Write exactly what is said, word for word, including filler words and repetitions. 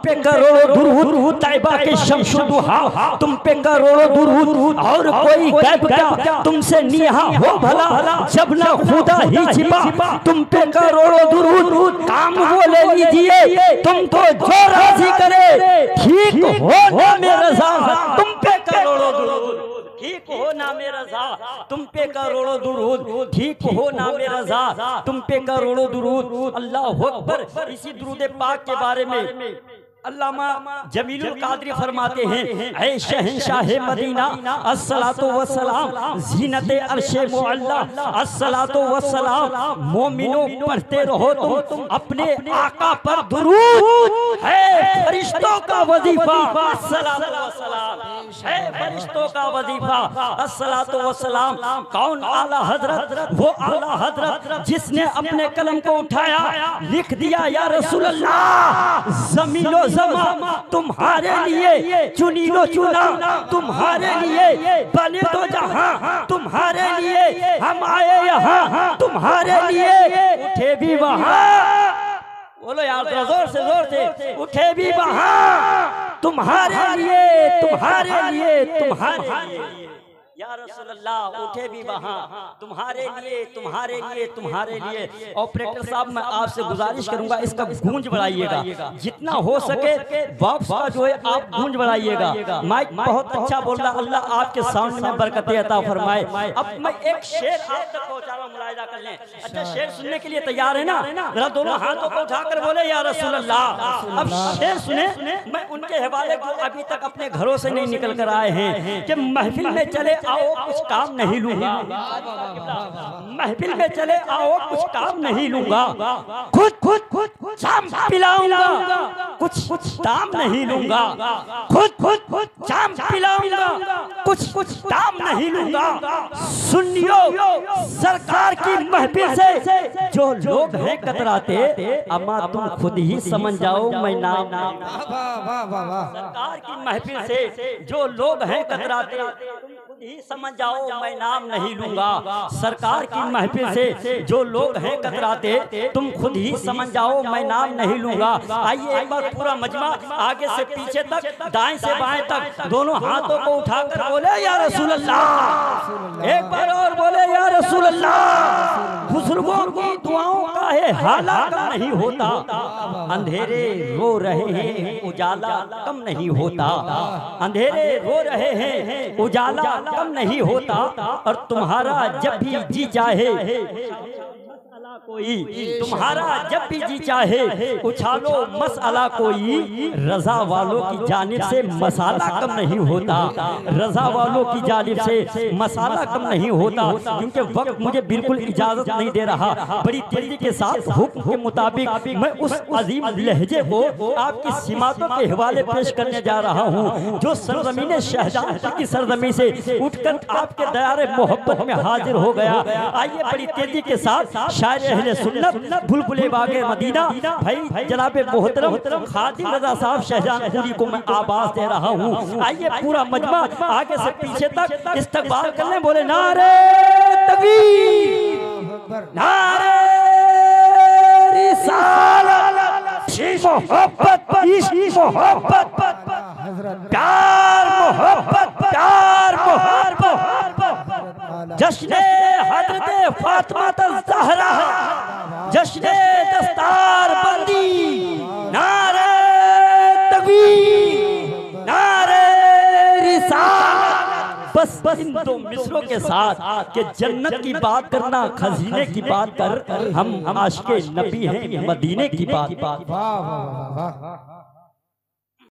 पे करोड़ों दुरूद, तैयबा के शम्सो दुहा तुम पे करोड़ों दुरूद, और कोई गैब क्या तुमसे निहा हो भला, जब ना खुदा ही छिपा तुम पे करोड़ों दुरूद। काम वो ले लीजिए तुमको जो राजी करे, ठीक हो ना मेरा रज़ा तुम पे करोड़ों दुरूद, ठीक हो ना मेरा रज़ा तुम पे करोड़ों दुरूद, ठीक हो ना मेरा रज़ा तुम पे करोड़ों दुरूद। अल्लाह अकबर। इसी दुरूद पाक के बारे में अल्लामा जमीलुल कादरी फरमाते हैं, ऐ शहंशाह मदीना अस्सलातु वस्सलाम, ज़ीनते अर्शे मुअल्ला अस्सलातु वस्सलाम, मोमिनो पढ़ते रहो तुम अपने आका पर दुरूद, है फरिश्तों का वजीफा अस्सलातु वस्सलाम, है फरिश्तों का वजीफा अस्सलातु वस्सलाम। कौन आला हजरत? वो आला हजरत जिसने अपने कलम को उठाया, लिख दिया या रसूल अल्लाह, ज़मीनो ज़मा तुम्हारे लिए चुनी लो चुना, तुम्हारे लिए बने तो जहां, तुम्हारे लिए हम आए यहाँ, तुम्हारे लिए उठे भी वहाँ। बोलो यार जोर से, जोर से, उठे भी वहाँ तुम्हारे लिए, तुम्हारे लिए, तुम्हारे लिए या रसूल अल्लाह, उठे भी वहाँ तुम्हारे लिए, तुम्हारे लिए, तुम्हारे लिए। ऑपरेटर साहब मैं आपसे गुजारिश करूंगा इसका गूंज बढ़ाइएगा, जितना हो सके बॉक्स का जो है आप गूंज बढ़ाइएगा। माइक बहुत अच्छा बोल रहा, अल्लाह आपके साउंड में बरकतें अता फरमाए। अब मैं एक शेर आप तक पहुंचा रहा हूं, मुलाहिजा कर लें। अच्छा शेर सुनने के लिए तैयार है ना? जरा दोनों हाथों को उठाकर बोले या रसूल अल्लाह। अब शेर सुने, मैं उनके हवाले को अभी तक अपने घरों से नहीं निकल कर आए हैं कि महफिल में चले आओ कुछ काम नहीं लूंगा, महफिल में चले आओ कुछ काम नहीं लूंगा, खुद खुद खुद शाम पिलाऊंगा, कुछ कुछ दाम नहीं लूंगा, खुद खुद खुद शाम पिलाऊंगा, कुछ कुछ दाम नहीं लूंगा। सुनियो सरकार की महफिल से जो लोग हैं कतराते, अम्मा तुम खुद ही समझ जाओ मैं नाम। सरकार की महफिल से जो लोग हैं कतराते, खुद ही समझ जाओ मैं नाम नहीं लूंगा। सरकार की महफिल से जो लोग हैं कतराते, तुम खुद ही समझ जाओ मैं नाम नहीं लूंगा। आइए एक बार पूरा मजमा आगे से पीछे तक, दाएं से बाएं तक दोनों हाथों को उठाकर बोले या रसूल अल्लाह। एक बार और बोले या रसूल अल्लाह। बुजुर्गों की दुआओं का है हाला कम नहीं होता, अंधेरे रो रहे हैं उजाला कम नहीं होता, अंधेरे रो रहे हैं उजाला कम नहीं होता, और तुम्हारा जब भी जी चाहे कोई, तुम्हारा जब भी जी चाहे उछालो मसला कोई, रजा वालों की जानिब से मसाला कम नहीं होता, रजा वालों की जानिब से मसाला कम नहीं होता। क्योंकि वक्त मुझे बिल्कुल इजाजत नहीं दे रहा, बड़ी तेजी के साथ हुक्म के मुताबिक मैं उस अजीम लहजे को आपकी सिमातों के हवाले पेश करने जा रहा हूँ, जो सरजमीन शहजादपुर की सरजमी से उठकर आपके दयारे मोहब्बत में हाजिर हो गया। आइए बड़ी तेजी के साथ शायर अहले सुन्नत बुलबुले बागे मदीना भाई जनाबे मोहतरम खादिम रजा साहब शहजादपुरी को मैं आवाज दे रहा हूँ। आइए पूरा मजमा आगे से पीछे तक इस्तकबाल करने, बोले नारे तकबीर, नारे रिसालत, मोहब्बत इश्क मोहब्बत, प्यार मोहब्बत, प्यार मोहब्बत, जश्ने हज़रत फातिमा ज़हरा, जश्ने दस्तार बंदी, नारे तकबीर, नारे रिसालत। बस बस इन दो मिसरों के साथ कि जन्नत की बात करना, खजीने की बात कर, हम आशिक़े नबी हैं, मदीने की बात।